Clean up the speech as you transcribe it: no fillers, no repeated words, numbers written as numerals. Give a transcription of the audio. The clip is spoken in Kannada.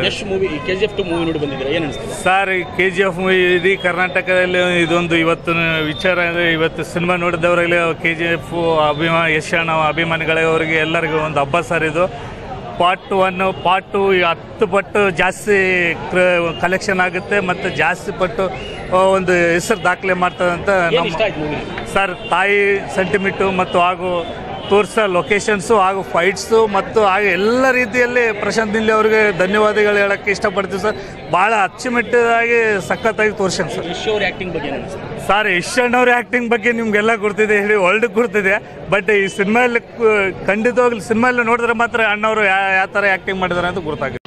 ಯಶ್ ಮೂವಿ KGF 2 ಮೂವಿ ನೋಡಿ ಬಂದಿದ್ದೀರಾ, ಏನು ಅನಿಸ್ತಿದೆ ಸರ್? ಈ KGF ಮೂವಿ ಇಡೀ ಕರ್ನಾಟಕದಲ್ಲಿ ಇದೊಂದು ಇವತ್ತಿನ ವಿಚಾರ ಇದೆ. ಇವತ್ತು ಸಿನಿಮಾ ನೋಡಿದವರಲ್ಲಿ KGF ಯಶ್ ಅಣ್ಣ ಅಭಿಮಾನಿಗಳವರಿಗೆ ಎಲ್ಲರಿಗೂ ಒಂದು ಹಬ್ಬ ಸರ್ ಇದು. ಪಾರ್ಟ್ 1 ಪಾರ್ಟ್ 2 10 ಪಟ್ಟು ಜಾಸ್ತಿ ಕಲೆಕ್ಷನ್ ಆಗುತ್ತೆ ಮತ್ತು ಜಾಸ್ತಿ ಪಟ್ಟು ಒಂದು ಹೆಸರು ದಾಖಲೆ ಮಾಡ್ತದೆ ಅಂತ ಸರ್. ತಾಯಿ ಸೆಂಟಿಮೆಂಟು ಮತ್ತು ಹಾಗೂ ತೋರಿಸೋ ಲೊಕೇಶನ್ಸು ಹಾಗೂ ಫೈಟ್ಸು ಮತ್ತು ಹಾಗೆ ಎಲ್ಲ ರೀತಿಯಲ್ಲಿ ಪ್ರಶಾಂತ್ ನೀಲ್ ಅವರಿಗೆ ಧನ್ಯವಾದಗಳು ಹೇಳೋಕ್ಕೆ ಇಷ್ಟಪಡ್ತೀವಿ ಸರ್. ಭಾಳ ಅಚ್ಚುಮೆಟ್ಟಾಗಿ ಸಖತ್ತಾಗಿ ತೋರಿಸ್ಯಾನ ಸರ್. ಯಶ್ ಅವ್ರ ಆ್ಯಕ್ಟಿಂಗ್ ಬಗ್ಗೆ ಸರ್, ಯಶ್ ಅಣ್ಣವ್ರ ಆ್ಯಕ್ಟಿಂಗ್ ಬಗ್ಗೆ ನಿಮಗೆಲ್ಲ ಗೊತ್ತಿದೆ, ಹೇಳಿ ವರ್ಲ್ಡ್ ಗೊತ್ತಿದೆ. ಬಟ್ ಈ ಸಿನಿಮಾಯಲ್ಲಿ ಖಂಡಿತವಾಗ್ಲೂ ಸಿನಿಮಾಲ್ಲಿ ನೋಡಿದ್ರೆ ಮಾತ್ರ ಅಣ್ಣವರು ಯಾವ ಥರ ಆ್ಯಕ್ಟಿಂಗ್ ಮಾಡಿದ್ದಾರೆ ಅಂತ ಗೊತ್ತಾಗುತ್ತೆ.